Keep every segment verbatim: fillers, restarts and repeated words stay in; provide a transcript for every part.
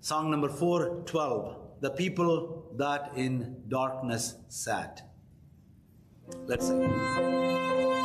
Song number four twelve. The people that in darkness sat. Let's sing.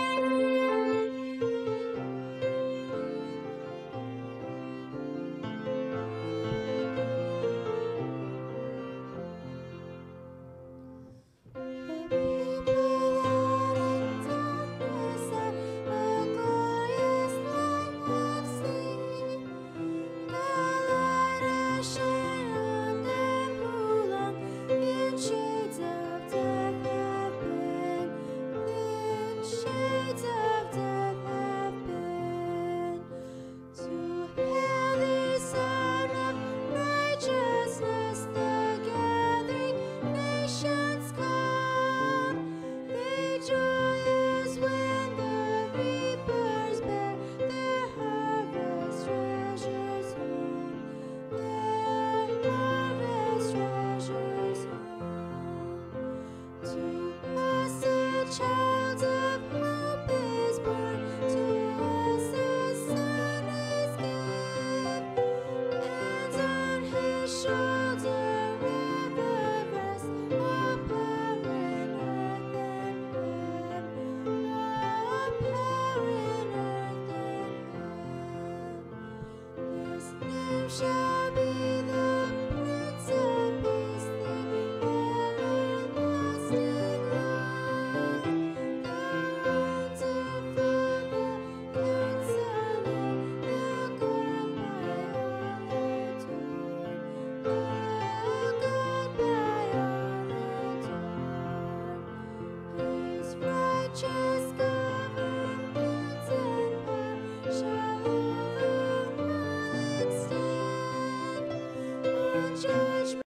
Shall be the Prince of Peace, the everlasting Lord, the Wonderful, the Counselor, the God by all adored, the God by all adored. His righteous government and power shall over all extend. Judgment.